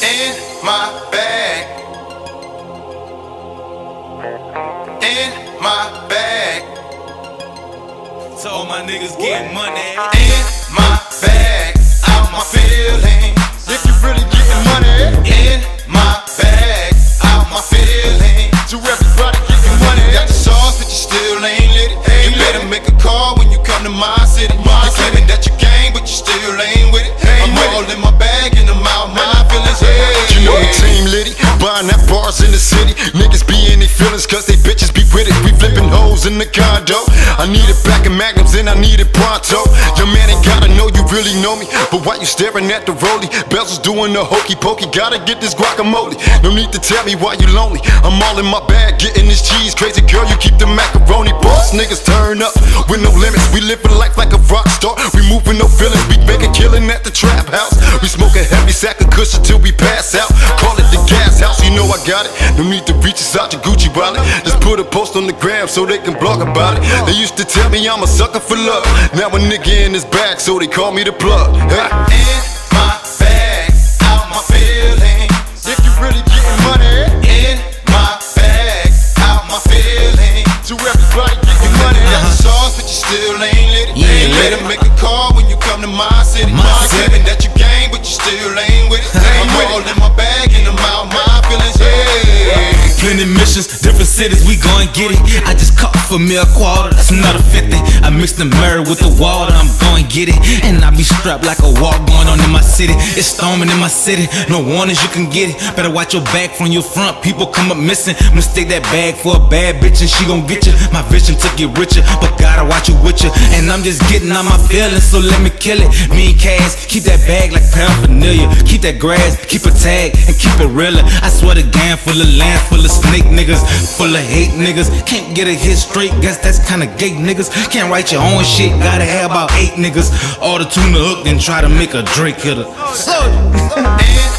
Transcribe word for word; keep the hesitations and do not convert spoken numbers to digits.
in my bag, in my bag. So all my niggas getting money. In my bag, out my feelings. If you really getting money, in my bag, out my feelings. To everybody getting money, got the sauce, but you still ain't lit it. You better make a call when you come to my city. You claiming that you gang, but you still ain't with it. I'm all in my bag and I'm out my feelings. You know the team litty, buying that bars in the city. Niggas be in their feelings cause they bitches be with it. We flipping hoes in the condo. I need a pack of magnums and I need it pronto. Your man ain't gotta know you really know me, but why you staring at the rollie? Bells was doing the hokey pokey, gotta get this guacamole. No need to tell me why you lonely. I'm all in my bag, getting this cheese. Crazy girl, you keep the macaroni. Boss niggas turn up with no limits. We living life like a rock star. We moving no feelings. We make a killing at the trap house. We smoke a heavy sack of cushion till we pass out. Call it the gas house, you know I got it. No need to reach inside your Gucci wallet. Just put a post on the gram so they can blog about it. They used to tell me I'm a sucker for love. Now a nigga in his bag, so they call me the plug. Hey. In my bag, out my feelings. If you really getting money, in my bag, out my feelings. To everybody getting money, got the sauce, but you still ain't lit it. Yeah, You better make a call when you come to my city. My You city. claiming that you gang, but you still ain't with it. I'm all in my bag and I'm out my feelings. Yeah. Plenty missions, different cities, we gon' get it. I just caught for me a quarter, that's another fifty. I mixed the mirror with the water, I'm gon' get it. And I be strapped like a walk going on in my city. It's storming in my city, no warnings, you can get it. Better watch your back from your front, people come up missing. Mistake that bag for a bad bitch and she gon' get you. My vision to get richer, but gotta watch you with you. And I'm just getting on my feelings, so let me kill it. Me and Cass, keep that bag like paraphernalia. Keep that grass, keep a tag, and keep it realer. I swear the gang full of land, full of snake niggas, full of hate niggas. Can't get a hit straight, guess that's kinda gay niggas. Can't write your own shit, gotta have about eight niggas. All the tuna hook, then try to make a Drake hitter. In